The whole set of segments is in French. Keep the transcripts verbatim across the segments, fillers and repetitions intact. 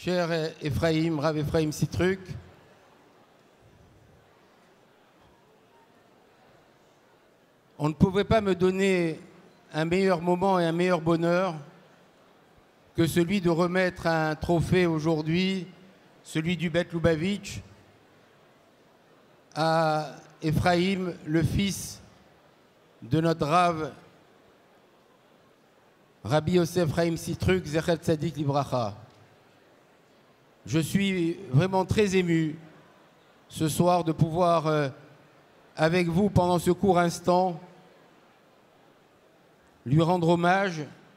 Cher Ephraim, Rav Ephraim Sitruk, on ne pouvait pas me donner un meilleur moment et un meilleur bonheur que celui de remettre un trophée aujourd'hui, celui du Bet Lubavitch, à Ephraim, le fils de notre Rav, Rabbi Yosef Ephraim Sitruk, Zecher Tzadik Libracha. Je suis vraiment très ému ce soir de pouvoir, euh, avec vous, pendant ce court instant, lui rendre hommage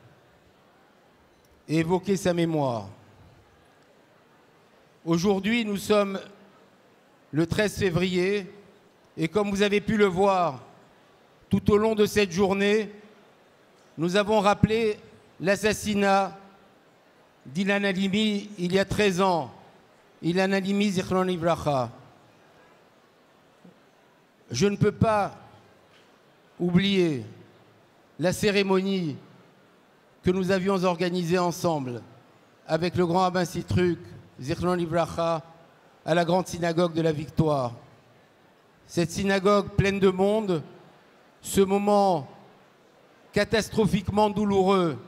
et évoquer sa mémoire. Aujourd'hui, nous sommes le treize février et comme vous avez pu le voir tout au long de cette journée, nous avons rappelé l'assassinat d'Ilan Halimi il y a treize ans. Ilan Halimi, Zichron Livracha. Je ne peux pas oublier la cérémonie que nous avions organisée ensemble avec le grand rabbin Sitruk, Zichron Livracha, à la grande synagogue de la Victoire. Cette synagogue pleine de monde, ce moment catastrophiquement douloureux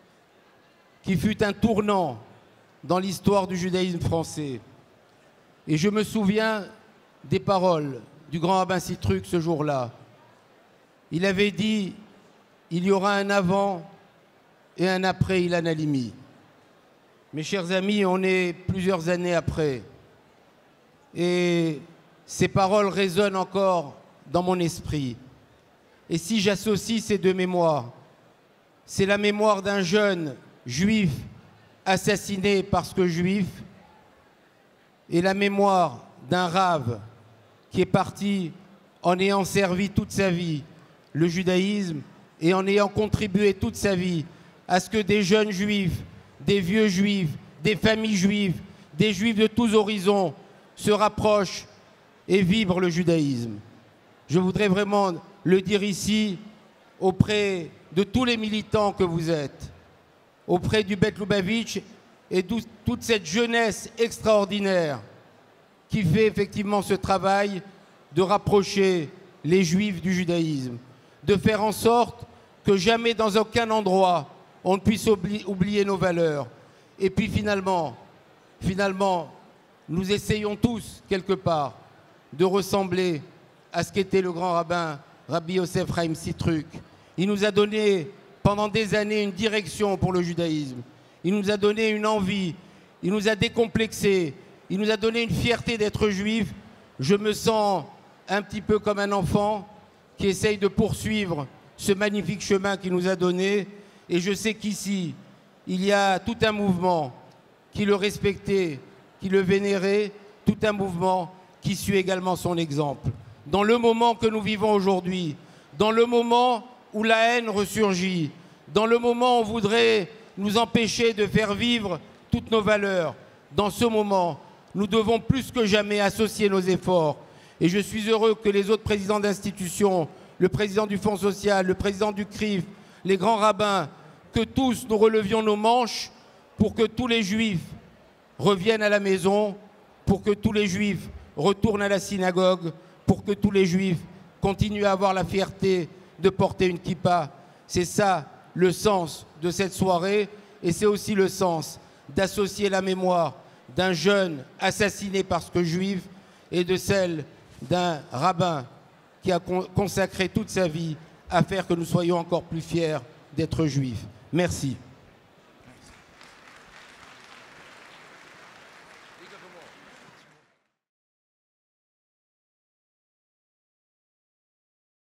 qui fut un tournant dans l'histoire du judaïsme français. Et je me souviens des paroles du grand rabbin Sitruk ce jour-là. Il avait dit « Il y aura un avant et un après Ilan Halimi ». Mes chers amis, on est plusieurs années après. Et ces paroles résonnent encore dans mon esprit. Et si j'associe ces deux mémoires, c'est la mémoire d'un jeune juif assassiné parce que juif et la mémoire d'un rave qui est parti en ayant servi toute sa vie le judaïsme et en ayant contribué toute sa vie à ce que des jeunes juifs, des vieux juifs, des familles juives, des juifs de tous horizons se rapprochent et vibrent le judaïsme. Je voudrais vraiment le dire ici auprès de tous les militants que vous êtes, auprès du Bet Lubavitch et de toute cette jeunesse extraordinaire qui fait effectivement ce travail de rapprocher les juifs du judaïsme, de faire en sorte que jamais dans aucun endroit on ne puisse oubli- oublier nos valeurs. Et puis finalement, finalement, nous essayons tous, quelque part, de ressembler à ce qu'était le grand rabbin Rabbi Yosef Ephraim Sitruk. Il nous a donné pendant des années une direction pour le judaïsme. Il nous a donné une envie, il nous a décomplexé, il nous a donné une fierté d'être juif. Je me sens un petit peu comme un enfant qui essaye de poursuivre ce magnifique chemin qu'il nous a donné. Et je sais qu'ici, il y a tout un mouvement qui le respectait, qui le vénérait, tout un mouvement qui suit également son exemple. Dans le moment que nous vivons aujourd'hui, dans le moment où la haine ressurgit, dans le moment où on voudrait nous empêcher de faire vivre toutes nos valeurs, dans ce moment, nous devons plus que jamais associer nos efforts. Et je suis heureux que les autres présidents d'institutions, le président du Fonds social, le président du C R I F, les grands rabbins, que tous nous relevions nos manches pour que tous les juifs reviennent à la maison, pour que tous les juifs retournent à la synagogue, pour que tous les juifs continuent à avoir la fierté de porter une kippa. C'est ça le sens de cette soirée et c'est aussi le sens d'associer la mémoire d'un jeune assassiné parce que juif et de celle d'un rabbin qui a consacré toute sa vie à faire que nous soyons encore plus fiers d'être juifs. Merci.